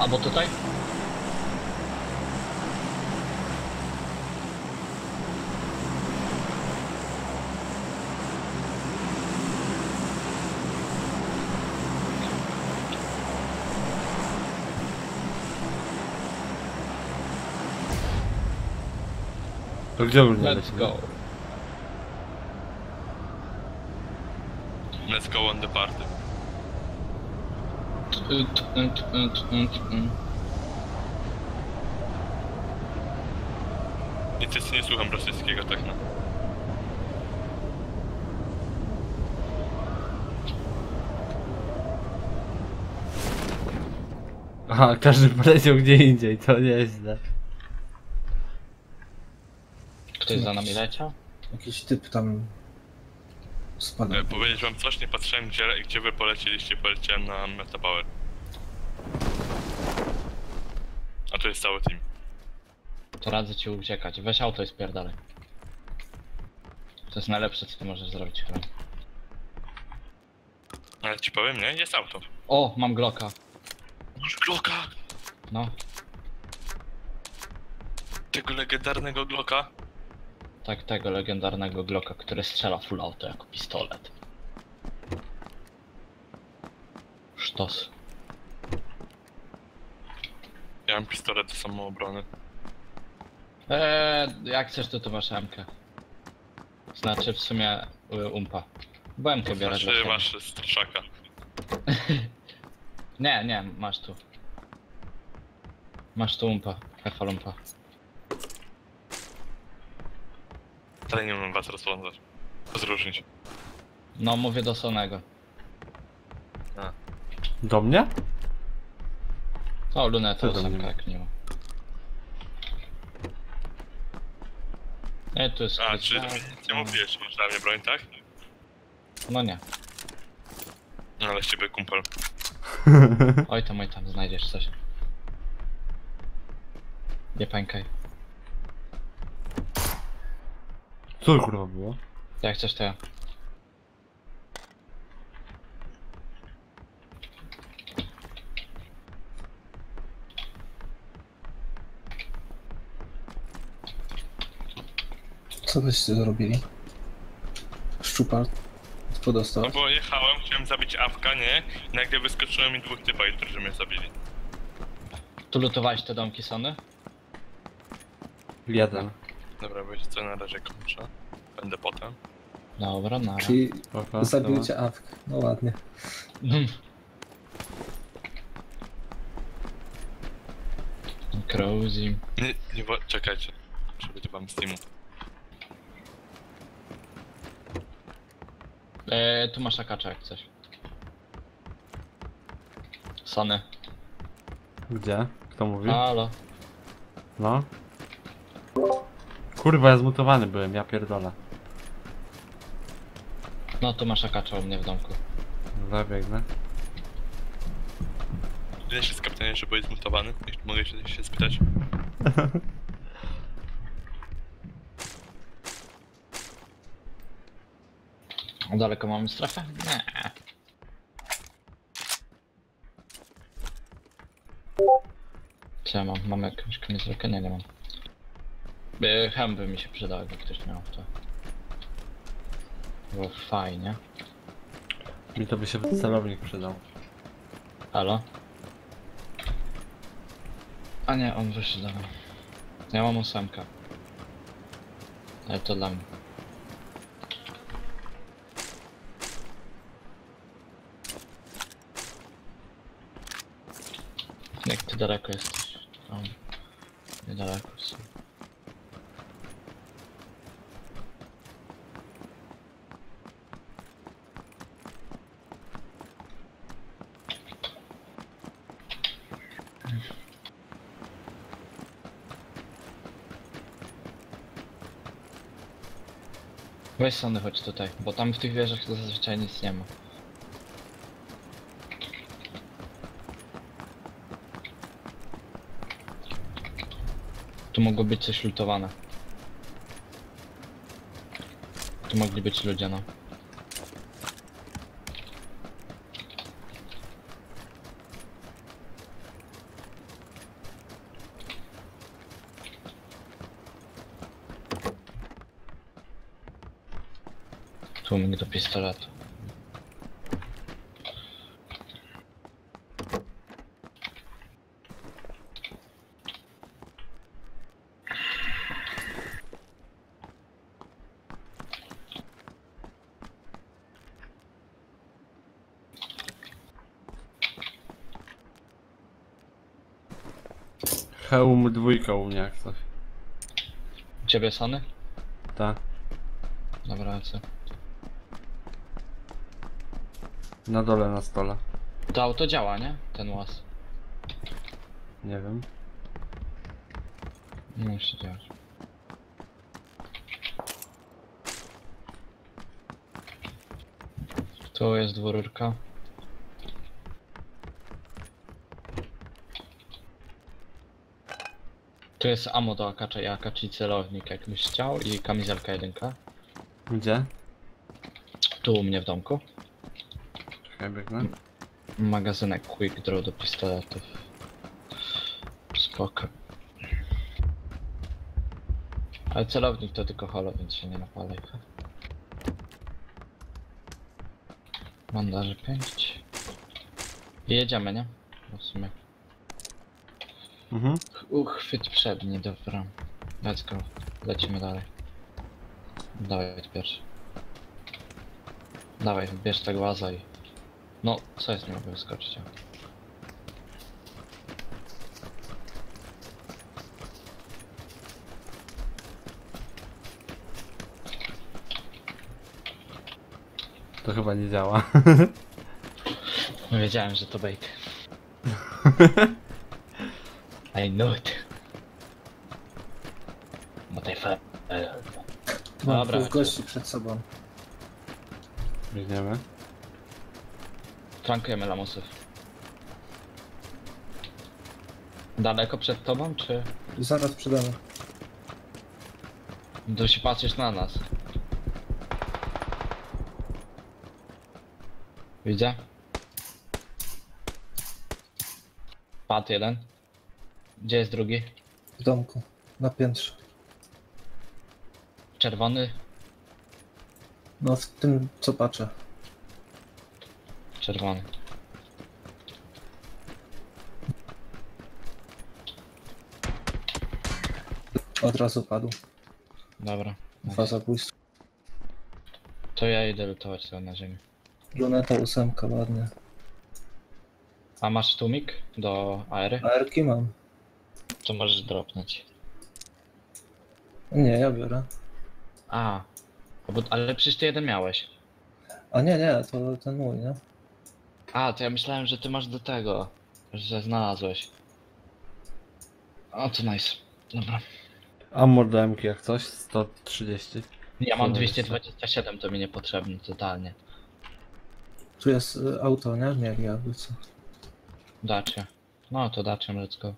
Albo tutaj? To gdzie ogólnie Let's lecimy? go. Let's go on the party. Nic nie słucham rosyjskiego techno. Aha, każdy poleciał gdzie indziej, to nieźle. Ktoś za nami leciał? Jakiś typ tam spada. Powiedzieć wam coś, nie patrzyłem gdzie wy polecieliście, poleciałem na Metapower. A to jest cały team. To radzę ci uciekać. Weź auto i spierdalaj. To jest najlepsze, co ty możesz zrobić chyba. Ale ci powiem, nie? Jest auto. O, mam Glocka. Masz Glocka! No, Tego legendarnego Glocka. tak, tego legendarnego Glocka, który strzela full auto jako pistolet. Sztos. Ja mam pistolet do samoobrony. Jak chcesz, to tu masz MK. Znaczy w sumie umpa. Bo MK biorę dla Znaczy siebie. masz straszaka. Nie, masz tu. Masz tu umpa, Hefal umpa. Ale nie umiem was rozpoznać. Rozróżnić. No, mówię do Sonego. Do mnie? O, luneta Co do mnie? ósemka, jak nie ma. Nie, tu jest... A, czy nic nie mówiłeś, masz dla mnie broń, tak? No nie. No ale z ciebie kumpel. Oj tam, znajdziesz coś. Nie pękaj. Co to kurwa było? Jak chcesz, to ja. Co byście zrobili? Szczupal podostał. No bo jechałem, chciałem zabić awka, nie? I nagle wyskoczyło mi dwóch typa, którzy mnie zabili. Tu lutowałeś te domki, Sony? Jeden. Dobra, wiecie co, na razie kończę. Będę potem. Dobra, nara. Czyli Spoko, zabił cię awk. No ładnie. Crazy. Czekajcie. Żeby to wam Steamu. Tu masz akacza jak coś. Sony. Gdzie? Kto mówi? Halo. No. Kurwa, ja zmutowany byłem, ja pierdolę. No, tu masz akacza u mnie w domku. Zabiegnę. Ile się z kapitanem, że byłeś zmutowany? Jeśli mogę się spytać? Daleko mamy strefę? Nie. Co ja mam? Mam jakąś kamizelkę? Nie mam. Hem by mi się przydał, jakby ktoś miał to. Było fajnie. Mi to by się celownik przydał. Halo? A nie, on wyszedł. Dobra. Ja mam ósemkę. Ale to dla mnie. Jak ty daleko jesteś? Tam. Niedaleko są. Weź Sony, chodź tutaj, bo tam w tych wieżach to zazwyczaj nic nie ma. Tu mogło być coś lutowane. Tu mogli być ludzie, no. Tłumik do pistoletu. Hełm 2 u mnie jak coś. U ciebie Sony? Tak. Dobra, lecę. Na dole na stole. To auto działa, nie? Ten łaz. Nie wiem. Nie musi działać. Tu jest dwururka. Tu jest ammo do akacza i akacz i celownik jakbyś chciał i kamizelka 1. Gdzie? Tu u mnie w domku. Czekaj, biegnę. Magazynek quick draw do pistoletów. Spoko. Ale celownik to tylko holo, więc się nie napalaj. Bandaże 5. I jedziemy, nie? No w sumie. Mhm. Uchwyt przedni, dobra. Let's go. Lecimy dalej. Dawaj pierwszy. Dawaj, bierz tego łaza i... No, co jest, nie mogę wyskoczyć. To chyba nie działa. Wiedziałem, że to bait. I know it. But I fell. Mam Dobra, dwóch gości przed sobą. Biegniemy. Flankujemy lamusów. Daleko przed tobą, czy... Zaraz przede mną. Tu się patrzysz na nas. Widzę. Padł jeden. Gdzie jest drugi? W domku. Na piętrze. Czerwony. No w tym co patrzę. Czerwony. Od razu padł. Dobra. Dwa zabójstwa. To ja idę lutować sobie na ziemię. Luneta 8, ładnie. A masz tłumik do aery? AR-ki mam. To możesz dropnąć. Nie, ja biorę. A. Ale przecież ty jeden miałeś. A nie, to ten mój, nie? A, to ja myślałem, że ty masz do tego. Że znalazłeś. O, to nice. Dobra. Ammo do MK jak coś. 130. Ja mam Co 227, to mi niepotrzebne totalnie. Tu jest auto, nie? Mieli jakby co. Dacie. No to dacie, let's go.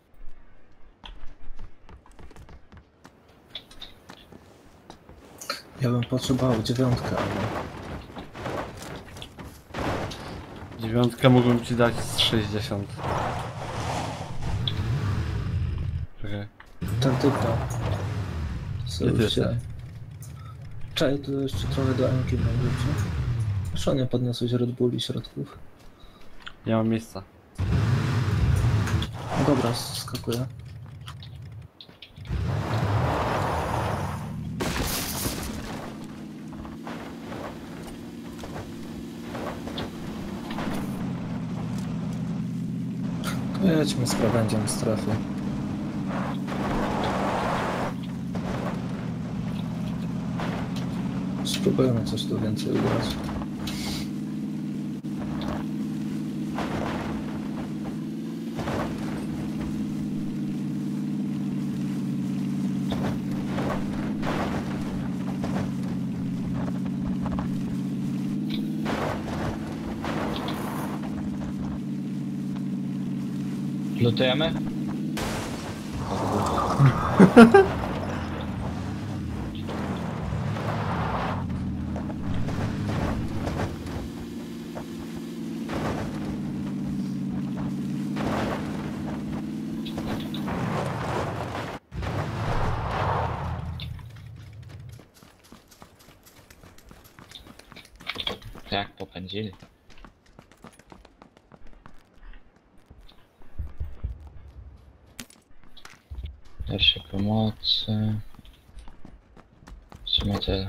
Ja bym potrzebował 9, ale... 9 mógłbym ci dać z 60. Czekaj. Ten typ to. Nie ty, Sobie Czekaj, tu jeszcze trochę do MK będzie, czy? Zresztą nie podniosłeś Red Bulli środków. Nie mam miejsca. No dobra, skakuję. To jedźmy z krawędziem strefy. Spróbujemy coś tu więcej ugrać. Lutujemy? Tak, popędzili. Pierwsze pomocy. W sumie tyle.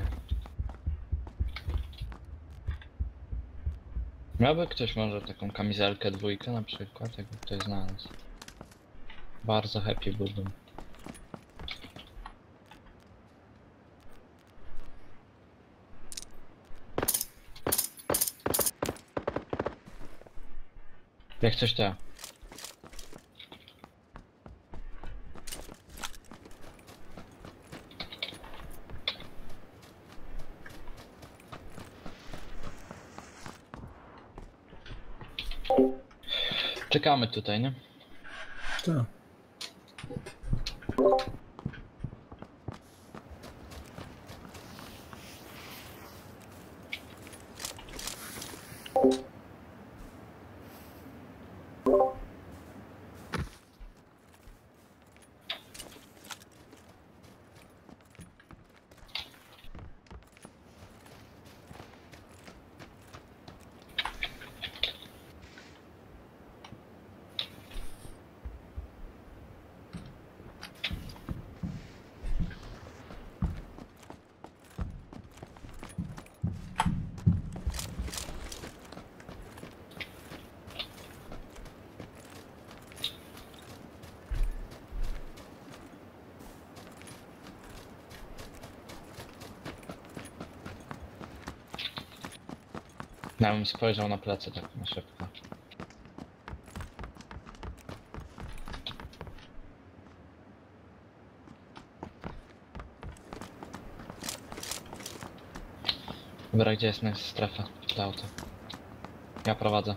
Miałby ktoś może taką kamizelkę dwójkę na przykład, jakby ktoś znalazł. Bardzo happy byłbym. Jak coś to ja. Czekamy tutaj, nie? Tak. Ja bym spojrzał na plecy tak na szybko. Dobra, gdzie jest next strefa? To auto. Ja prowadzę.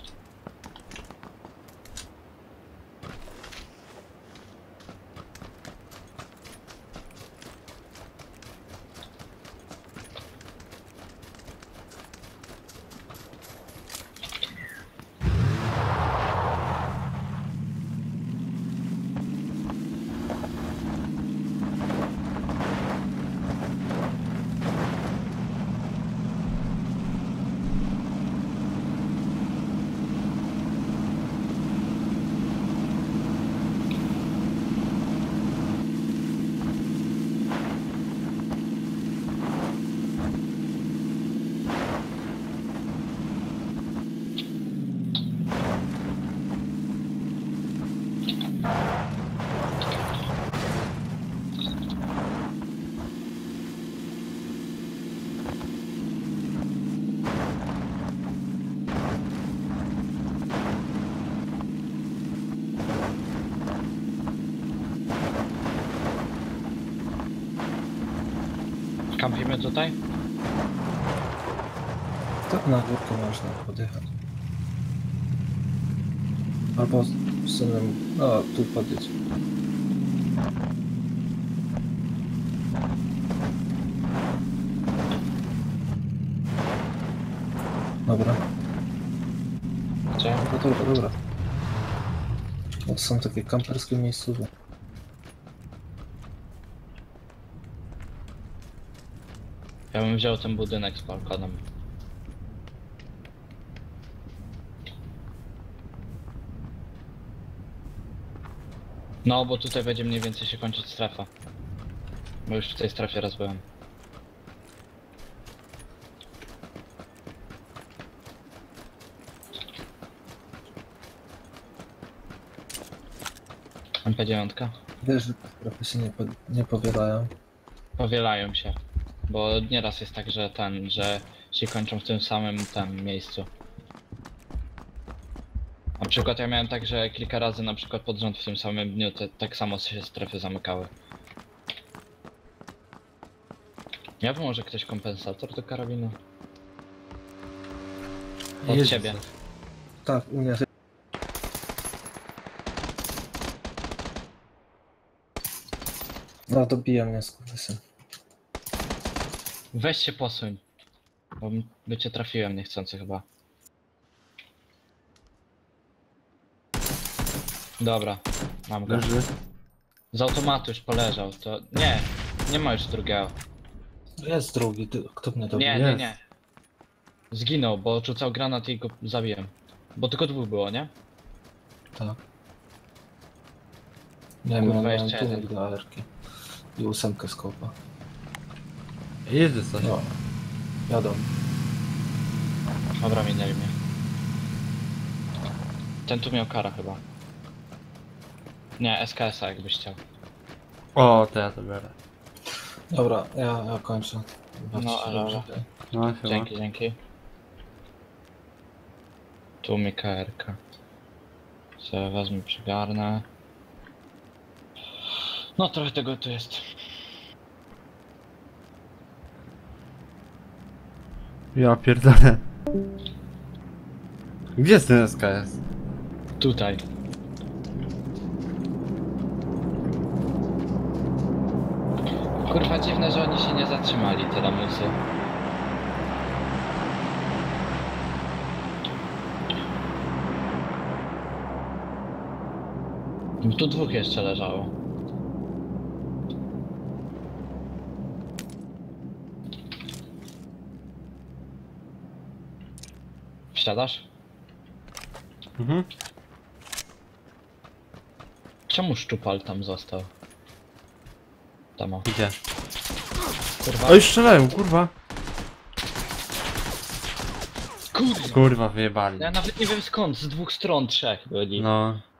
Kampimy tutaj? Tak na górkę można podjechać. Albo w sumie... No, tu podjedź. Dobra. Gdzie? Dobra. To są takie kamperskie miejscowe. Ja bym wziął ten budynek z balkonem. No, bo tutaj będzie mniej więcej się kończyć strefa. Bo już w tej strefie raz byłem. MP9. Wiesz, że trochę się nie powielają. Powielają się. Bo nieraz jest tak, że się kończą w tym samym miejscu. Na przykład ja miałem tak, że kilka razy na przykład pod rząd w tym samym dniu tak samo się strefy zamykały. Ja wiem, może ktoś kompensator do karabinu? Od Jest. ciebie. Tak, u mnie... No, dobija mnie skurwysyn. Weź się posuń. Bo by cię trafiłem niechcący chyba. Dobra, mam go. Leży. Z automatu już poleżał, to... Nie ma już drugiego. Jest drugi, kto mnie dobił? Nie. Zginął, bo rzucał granat i go zabiłem. Bo tylko dwóch było, nie? Tak. Nie, Kurwa, miałem jeszcze tłumik jeden. do AR-ki. I 8 z kopa. Jedzie coś. No. Jadą. Dobra, minęli mnie. Ten tu miał kara chyba. Nie, SKS-a jakbyś chciał. O, to ja to biorę. Dobra, ja kończę. No, ale- No, chyba. Dzięki, dzięki. Tu mi KR-ka. Sobie wezmę, przygarnę. No trochę tego tu jest. Ja pierdolę. Gdzie jest ten SKS? Tutaj. Kurwa dziwne, że oni się nie zatrzymali, te lamusy. Tu dwóch jeszcze leżało. Wsiadasz? Mhm. Czemu szczupal tam został? Tam o. Gdzie? Kurwa. Oj, strzelają, kurwa. Kurwa. Kurwa, wyjebali. Ja nawet nie wiem skąd, z dwóch stron trzech byli. No.